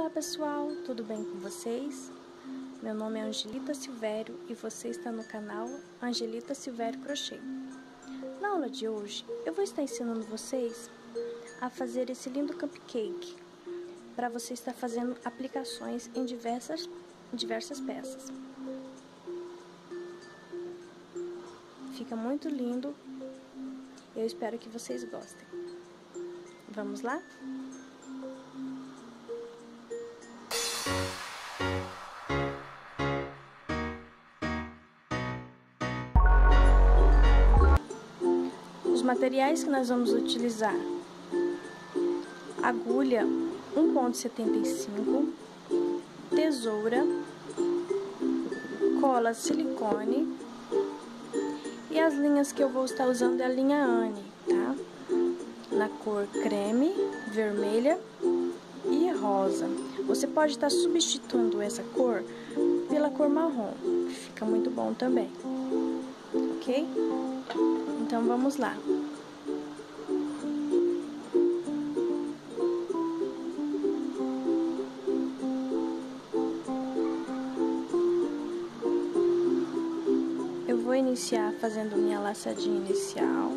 Olá pessoal, tudo bem com vocês? Meu nome é Angelita Silvério e você está no canal Angelita Silvério Crochê. Na aula de hoje, eu vou estar ensinando vocês a fazer esse lindo cupcake para você estar fazendo aplicações em diversas peças. Fica muito lindo, eu espero que vocês gostem. Vamos lá? Os materiais que nós vamos utilizar: agulha 1,75, tesoura, cola silicone e as linhas que eu vou estar usando é a linha Anne, tá? Na cor creme, vermelha e rosa. Você pode estar substituindo essa cor pela cor marrom, fica muito bom também, ok? Então vamos lá. Eu vou iniciar fazendo minha laçadinha inicial.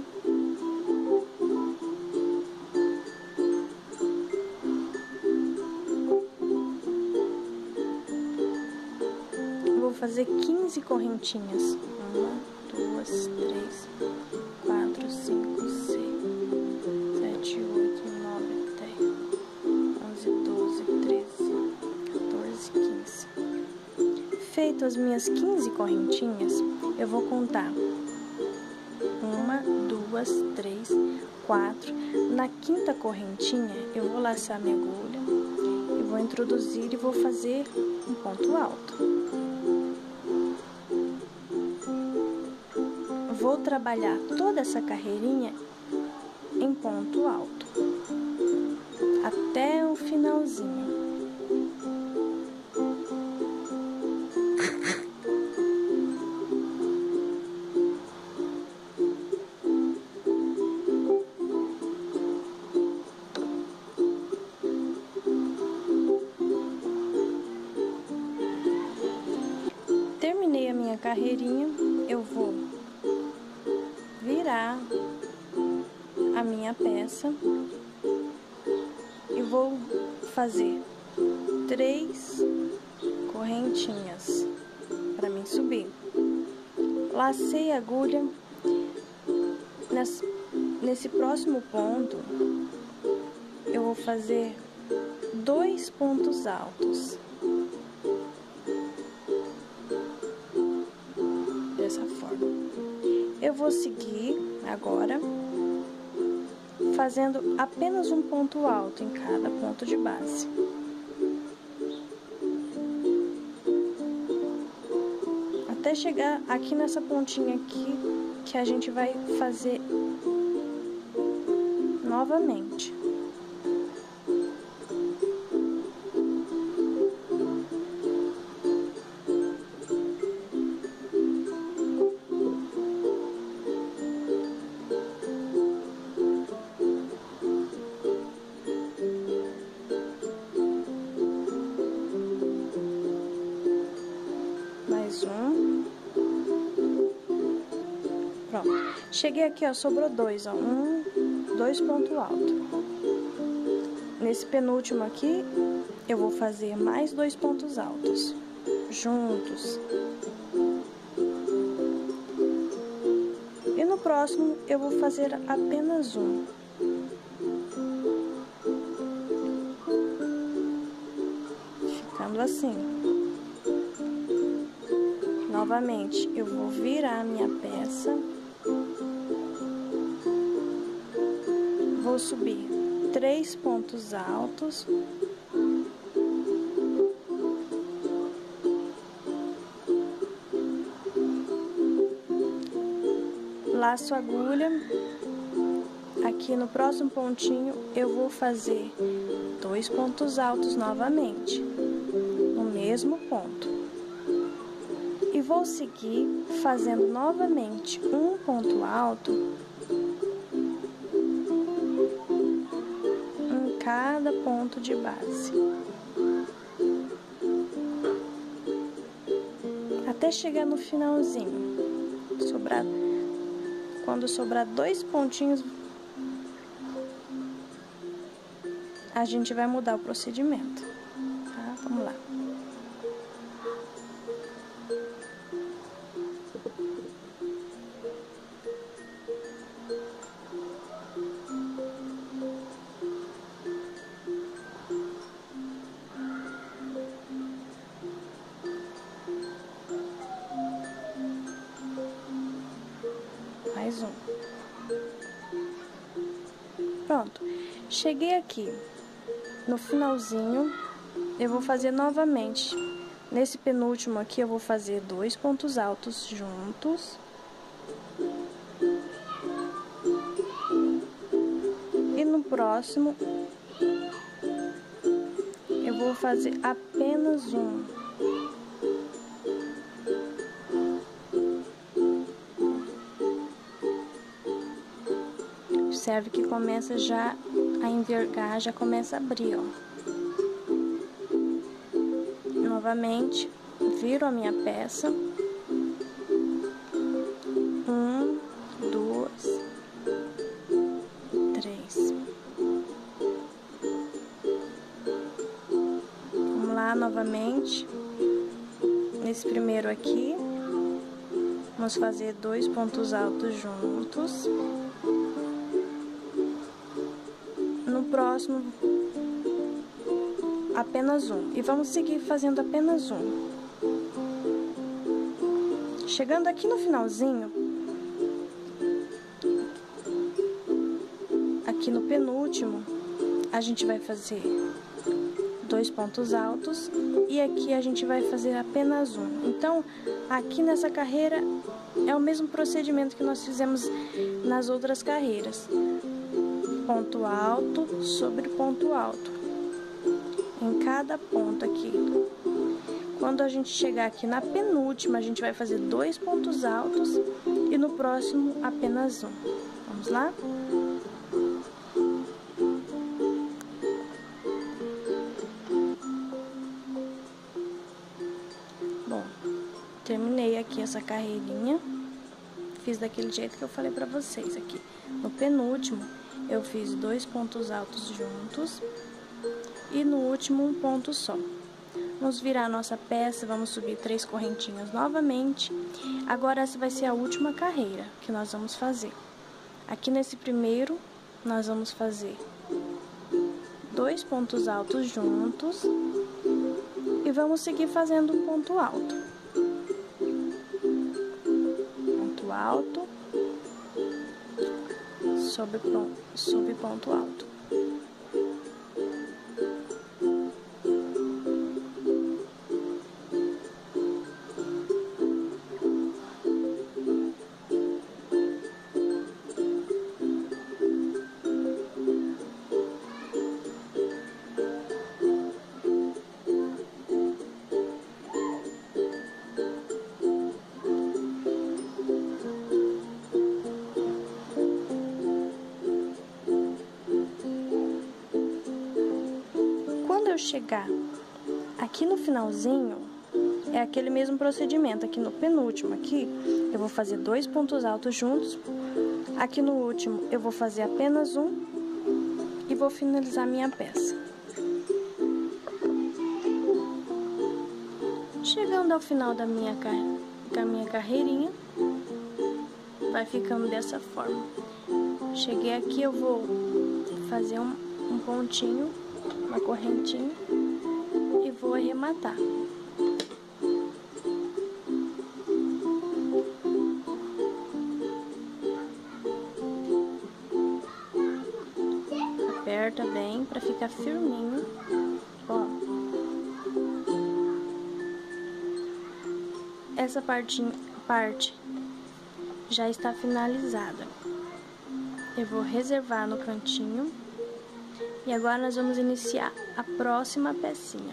Vou fazer 15 correntinhas. 1, 2, 3, 4, 5, 6, 7, 8, 9, 10, 11, 12, 13, 14, 15. Feito as minhas 15 correntinhas, eu vou contar 1, 2, 3, 4. Na quinta correntinha, eu vou laçar minha agulha e vou introduzir e vou fazer um ponto alto. Vou trabalhar toda essa carreirinha em ponto alto, até o finalzinho. Terminei a minha carreirinha, eu vou virar a minha peça e vou fazer 3 correntinhas para mim subir. Lacei a agulha. Nesse próximo ponto, eu vou fazer 2 pontos altos. Dessa forma. Eu vou seguir agora fazendo apenas um ponto alto em cada ponto de base. Até chegar aqui nessa pontinha aqui, que a gente vai fazer novamente. Mais um. Pronto. Cheguei aqui, ó, sobrou 2, ó. 2 pontos altos. Nesse penúltimo aqui, eu vou fazer mais 2 pontos altos, juntos. E no próximo, eu vou fazer apenas um. Ficando assim. Novamente, eu vou virar a minha peça, vou subir 3 pontos altos, laço a agulha, aqui no próximo pontinho eu vou fazer 2 pontos altos novamente, no mesmo ponto. E vou seguir fazendo novamente um ponto alto em cada ponto de base. Até chegar no finalzinho. Quando sobrar 2 pontinhos, a gente vai mudar o procedimento, tá? Vamos lá. Mais um. Pronto. Cheguei aqui no finalzinho, eu vou fazer novamente. Nesse penúltimo aqui, eu vou fazer 2 pontos altos juntos. E no próximo, eu vou fazer apenas um. Observe que começa já a envergar, já começa a abrir, ó. Novamente, viro a minha peça. 1, 2, 3. Vamos lá novamente. Nesse primeiro aqui, vamos fazer 2 pontos altos juntos. No próximo, apenas um. E vamos seguir fazendo apenas um. Chegando aqui no finalzinho, aqui no penúltimo, a gente vai fazer 2 pontos altos e aqui a gente vai fazer apenas um. Então, aqui nessa carreira é o mesmo procedimento que nós fizemos nas outras carreiras. Ponto alto sobre ponto alto em cada ponto aqui. Quando a gente chegar aqui na penúltima, a gente vai fazer 2 pontos altos e no próximo apenas um. Vamos lá? Bom, terminei aqui essa carreirinha. Fiz daquele jeito que eu falei pra vocês aqui. No penúltimo, eu fiz 2 pontos altos juntos e no último um ponto só. Vamos virar a nossa peça, vamos subir 3 correntinhas novamente. Agora essa vai ser a última carreira que nós vamos fazer. Aqui nesse primeiro, nós vamos fazer 2 pontos altos juntos e vamos seguir fazendo um ponto alto. Ponto alto. Sobre ponto alto. Eu chegar aqui no finalzinho, é aquele mesmo procedimento. Aqui no penúltimo, aqui, eu vou fazer 2 pontos altos juntos. Aqui no último, eu vou fazer apenas um e vou finalizar minha peça. Chegando ao final da minha carreirinha, vai ficando dessa forma. Cheguei aqui, eu vou fazer um pontinho, uma correntinha e vou arrematar. Aperta bem para ficar firminho. Ó, essa parte já está finalizada. Eu vou reservar no cantinho. E agora nós vamos iniciar a próxima pecinha.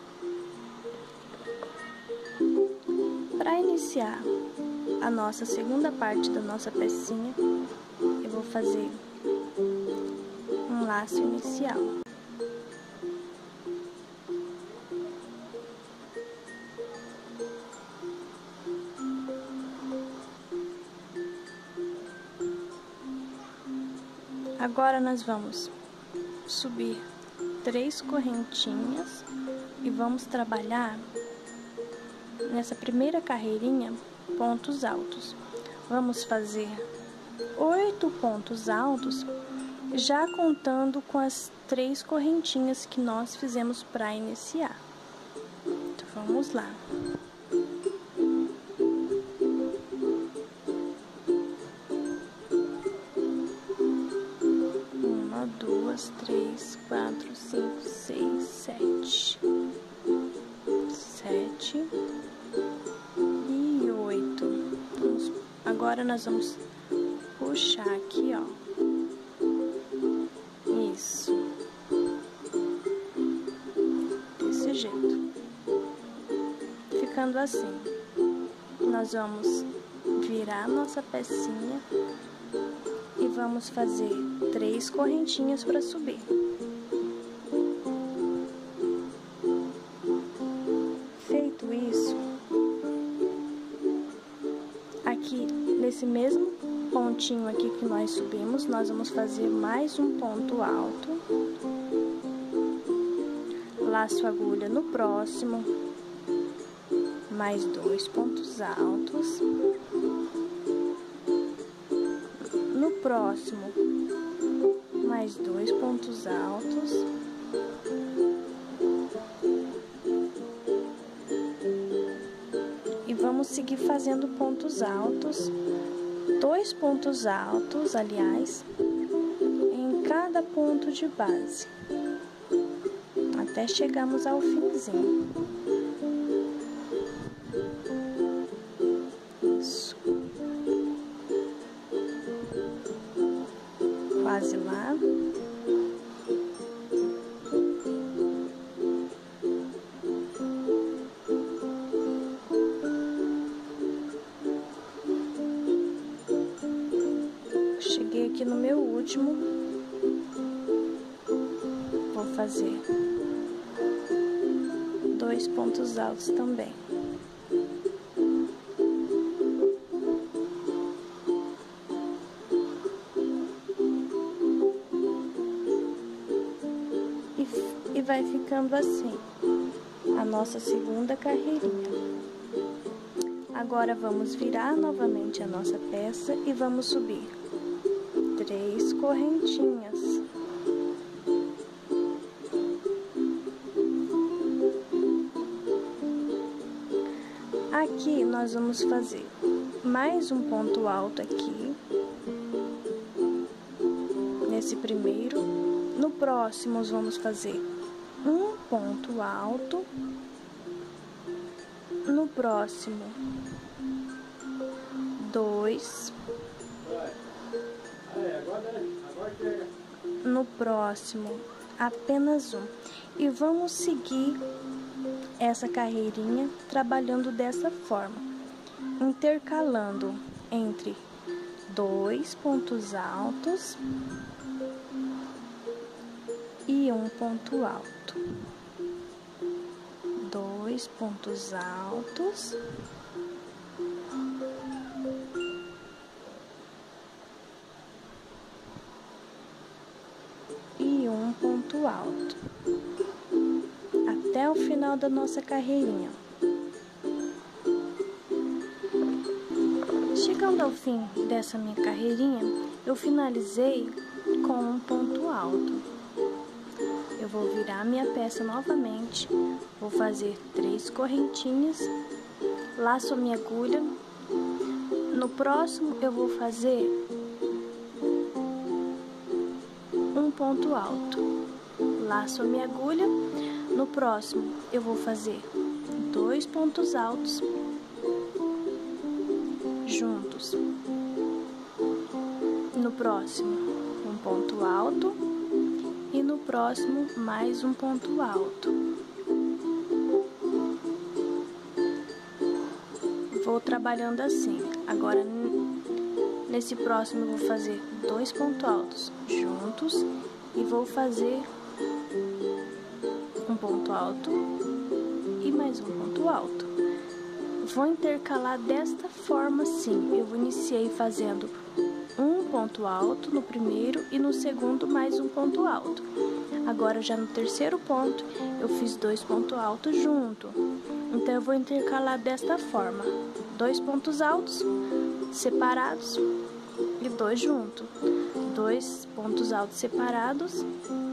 Para iniciar a nossa segunda parte da nossa pecinha, eu vou fazer um laço inicial. Agora nós vamos subir 3 correntinhas e vamos trabalhar nessa primeira carreirinha pontos altos. Vamos fazer 8 pontos altos, já contando com as 3 correntinhas que nós fizemos para iniciar. Então, vamos lá. Uma, 2, 3, 4, 5, 6, 7. 7 e 8. Agora nós vamos puxar aqui, ó. Isso. Desse jeito. Ficando assim, nós vamos virar nossa pecinha e vamos fazer 3 correntinhas para subir. Feito isso, aqui nesse mesmo pontinho aqui que nós subimos, nós vamos fazer mais um ponto alto, laço a agulha no próximo, mais 2 pontos altos, no próximo, mais 2 pontos altos, e vamos seguir fazendo pontos altos, 2 pontos altos, aliás, em cada ponto de base, até chegarmos ao finzinho. Isso. Quase lá. Cheguei aqui no meu último, vou fazer 2 pontos altos também. E vai ficando assim a nossa segunda carreirinha. Agora vamos virar novamente a nossa peça e vamos subir 3 correntinhas. Aqui nós vamos fazer mais um ponto alto aqui, nesse primeiro. No próximo nós vamos fazer um ponto alto, no próximo 2, no próximo apenas um, e vamos seguir essa carreirinha trabalhando dessa forma, intercalando entre 2 pontos altos e um ponto alto, 2 pontos altos e um ponto alto, até o final da nossa carreirinha. Chegando ao fim dessa minha carreirinha, eu finalizei com um ponto alto. Eu vou virar minha peça novamente, vou fazer 3 correntinhas, laço a minha agulha, no próximo eu vou fazer um ponto alto, laço a minha agulha, no próximo eu vou fazer 2 pontos altos juntos, no próximo um ponto alto e no próximo mais um ponto alto. Vou trabalhando assim. Agora nesse próximo eu vou fazer 2 pontos altos juntos e vou fazer um ponto alto e mais um ponto alto. Vou intercalar desta forma assim. Eu iniciei fazendo um ponto alto no primeiro e no segundo mais um ponto alto. Agora já no terceiro ponto eu fiz 2 pontos altos junto. Então eu vou intercalar desta forma: 2 pontos altos separados e 2 juntos. 2 pontos altos separados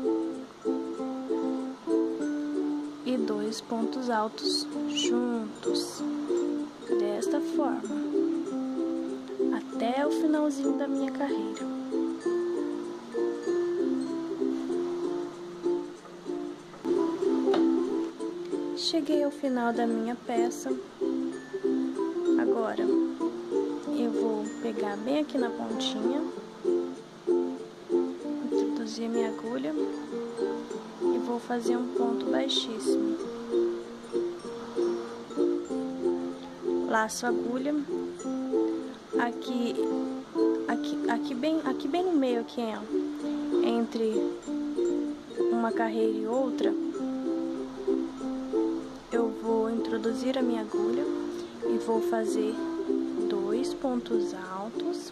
e 2 pontos altos juntos. Desta forma, até o finalzinho da minha carreira. Cheguei ao final da minha peça. Agora eu vou pegar bem aqui na pontinha, introduzir a minha agulha e vou fazer um ponto baixíssimo. Laço a agulha aqui bem no meio aqui, ó, entre uma carreira e outra. Eu vou introduzir a minha agulha e vou fazer 2 pontos altos.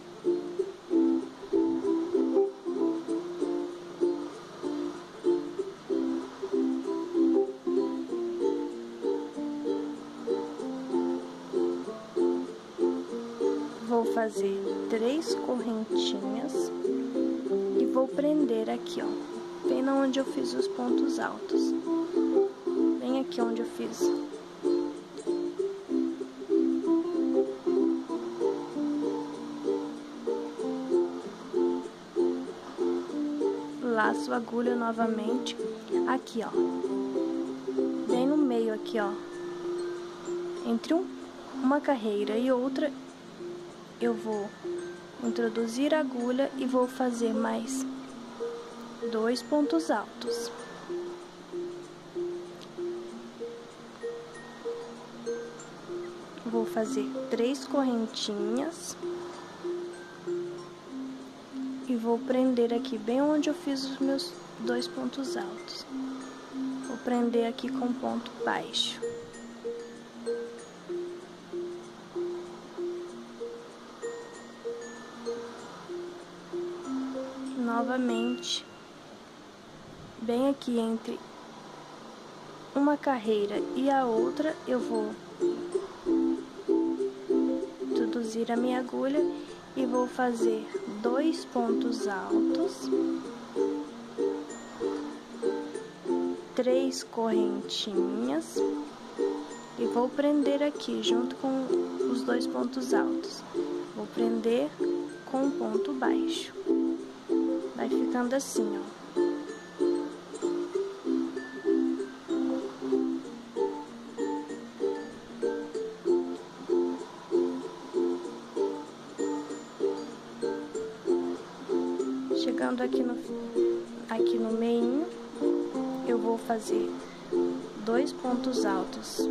Vou fazer 3 correntinhas e vou prender aqui, ó, bem na onde eu fiz os pontos altos. Bem aqui onde eu fiz. Laço a agulha novamente aqui, ó, bem no meio aqui, ó, entre uma carreira e outra. Eu vou introduzir a agulha e vou fazer mais 2 pontos altos. Vou fazer 3 correntinhas e vou prender aqui bem onde eu fiz os meus 2 pontos altos. Vou prender aqui com ponto baixo. Novamente, bem aqui entre uma carreira e a outra, eu vou introduzir a minha agulha e vou fazer 2 pontos altos, 3 correntinhas e vou prender aqui junto com os 2 pontos altos. Vou prender com um ponto baixo. Vai ficando assim, ó. Chegando aqui no meio, eu vou fazer 2 pontos altos.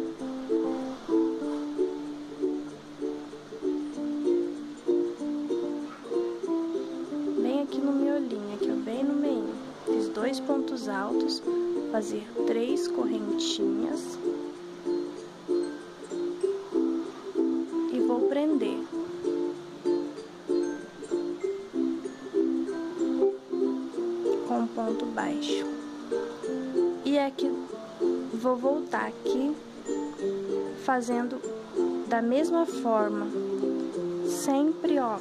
Bem aqui no miolinho, aqui, ó, bem no meio. Fiz 2 pontos altos, fazer 3 correntinhas e vou prender. Com ponto baixo. E aqui vou voltar aqui fazendo da mesma forma, sempre, ó,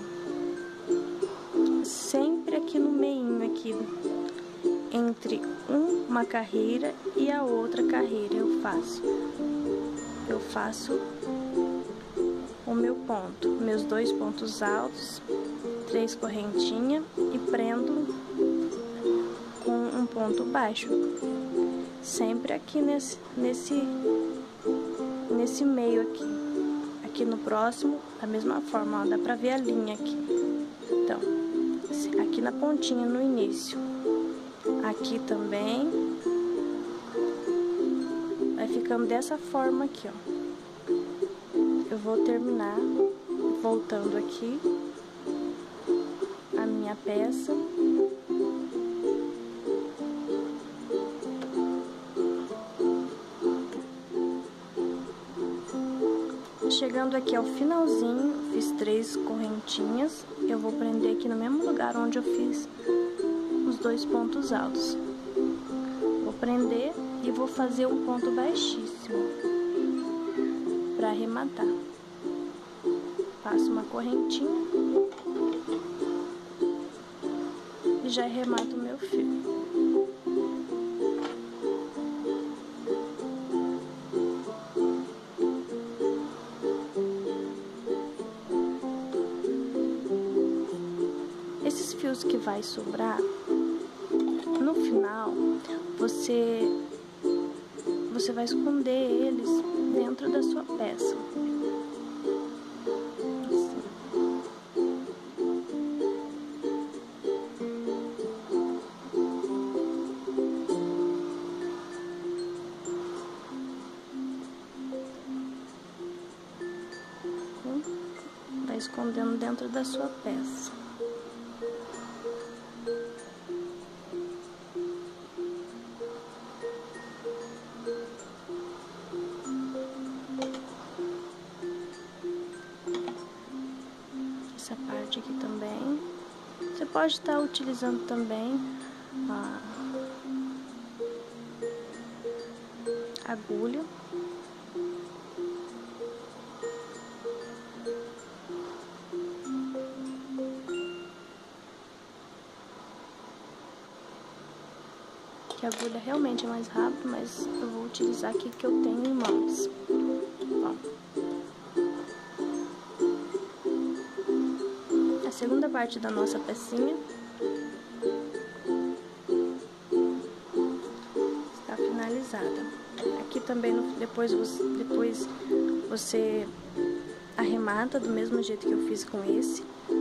sempre aqui no meinho aqui, entre uma carreira e a outra carreira eu faço o meu ponto, meus 2 pontos altos, 3 correntinhas e prendo com um ponto baixo, sempre aqui nesse meio aqui no próximo, da mesma forma, ó, dá pra ver a linha aqui. Então, aqui na pontinha no início, aqui também, vai ficando dessa forma aqui, ó. Eu vou terminar voltando aqui a minha peça. Chegando aqui ao finalzinho, fiz 3 correntinhas eu vou prender aqui no mesmo lugar onde eu fiz os 2 pontos altos. Vou prender e vou fazer um ponto baixíssimo para arrematar. Passo uma correntinha e já arremato o meu fio. Esses fios que vai sobrar, no final, você vai esconder eles dentro da sua peça. Assim. Vai escondendo dentro da sua peça. Essa parte aqui também. Você pode estar utilizando também a agulha. Que a agulha realmente é mais rápido, mas eu vou utilizar aqui que eu tenho em mãos. Ó. A segunda parte da nossa pecinha está finalizada. Aqui também depois você arremata do mesmo jeito que eu fiz com esse.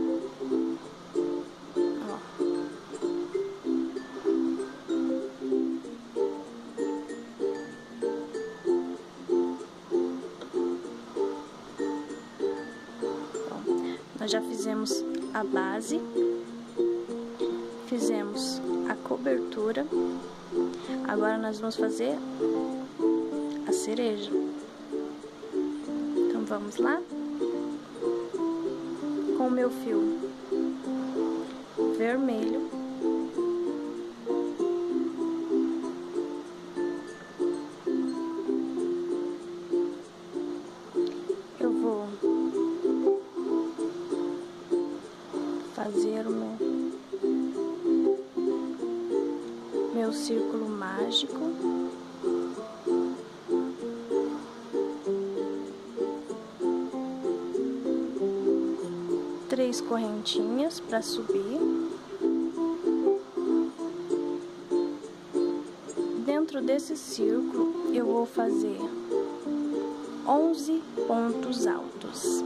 Nós já fizemos a base, fizemos a cobertura, agora nós vamos fazer a cereja. Então vamos lá? Com o meu fio vermelho, eu vou fazer o meu círculo mágico. Três correntinhas para subir. Dentro desse círculo eu vou fazer 11 pontos altos.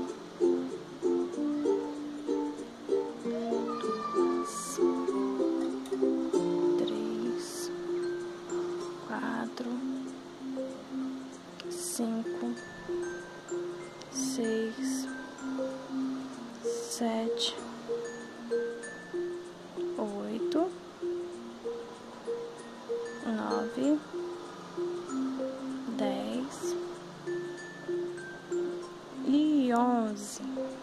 5, 6, 7, 8, 9, 10 e 11.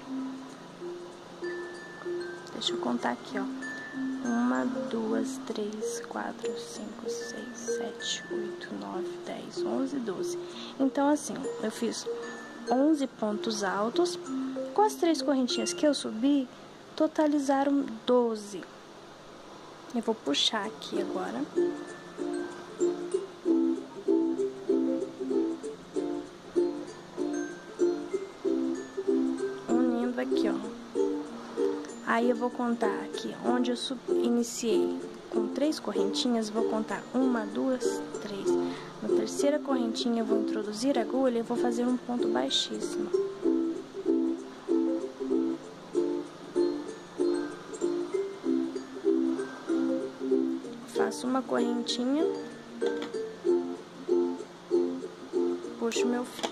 Deixa eu contar aqui, ó. 1, 2, 3, 4, 5, 6, 7, 8, 9, 10, 11, 12. Então, assim, eu fiz 11 pontos altos. Com as 3 correntinhas que eu subi, totalizaram 12. Eu vou puxar aqui agora. Unindo aqui, ó. Aí eu vou contar aqui, onde eu iniciei com 3 correntinhas, vou contar 1, 2, 3. Na terceira correntinha eu vou introduzir a agulha e vou fazer um ponto baixíssimo. Faço uma correntinha, puxo meu fio.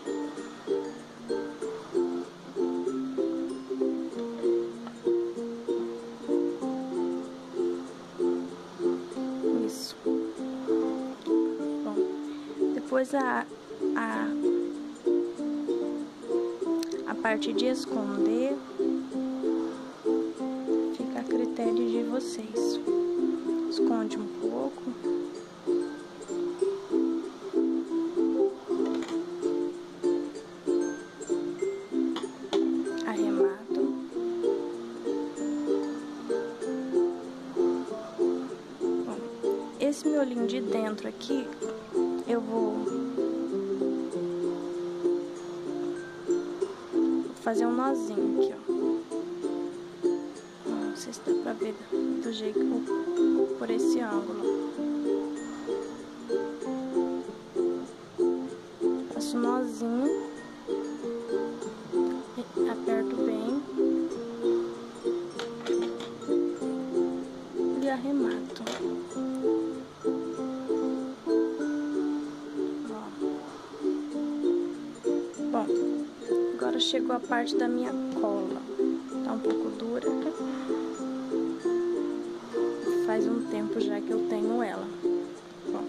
Depois a parte de esconder, pele de vocês. Esconde um pouco. Arremato. Bom, esse miolinho de dentro aqui, eu vou fazer um nozinho aqui, ó. Não sei se dá pra ver do jeito que por esse ângulo. Faço um nozinho, aperto bem e arremato. Ó. Bom, agora chegou a parte da minha cola. Tá um pouco dura. Faz um tempo já que eu tenho ela. Bom.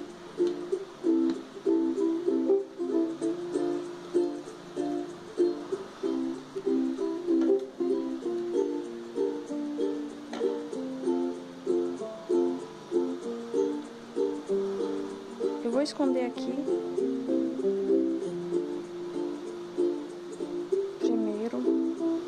Eu vou esconder aqui. Primeiro.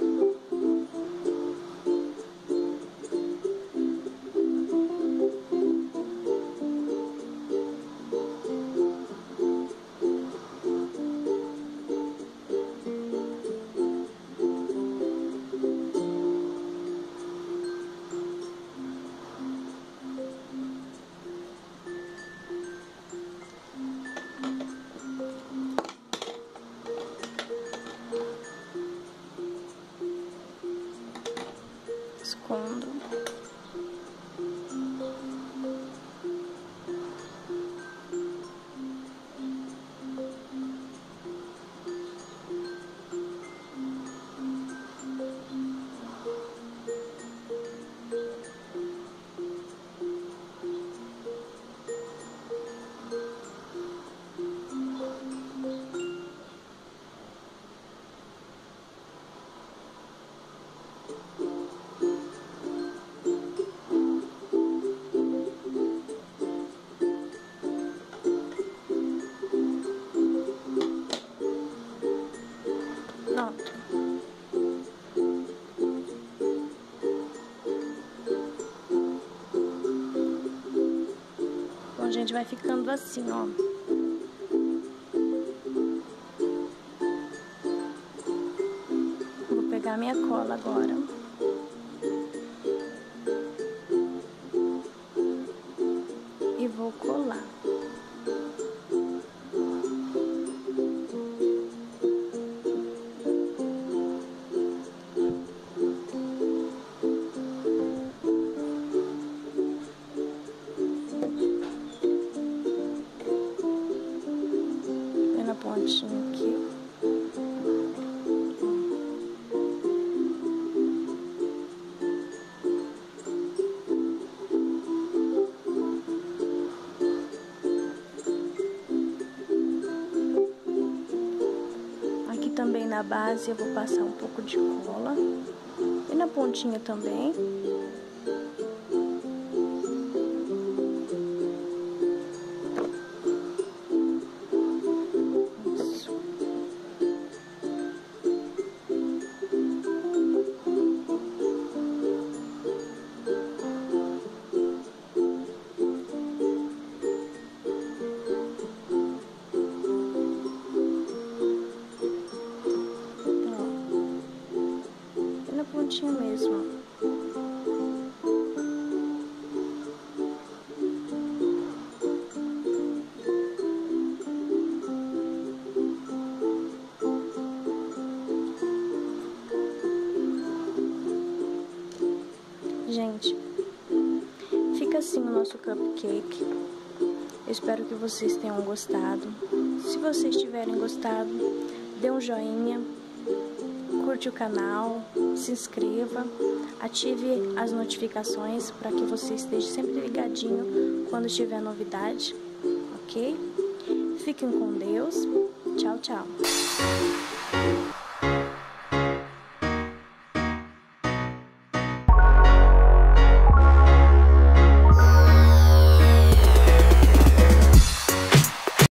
Escondo. Pronto. Bom, gente, vai ficando assim, ó. Vou pegar minha cola agora. E vou colar. Na pontinha aqui. Aqui também na base eu vou passar um pouco de cola. E na pontinha também. Pontinha mesmo. Gente, fica assim o nosso cupcake. Eu espero que vocês tenham gostado. Se vocês tiverem gostado, dê um joinha, curte o canal, se inscreva, ative as notificações para que você esteja sempre ligadinho quando tiver novidade, ok? Fiquem com Deus. Tchau, tchau.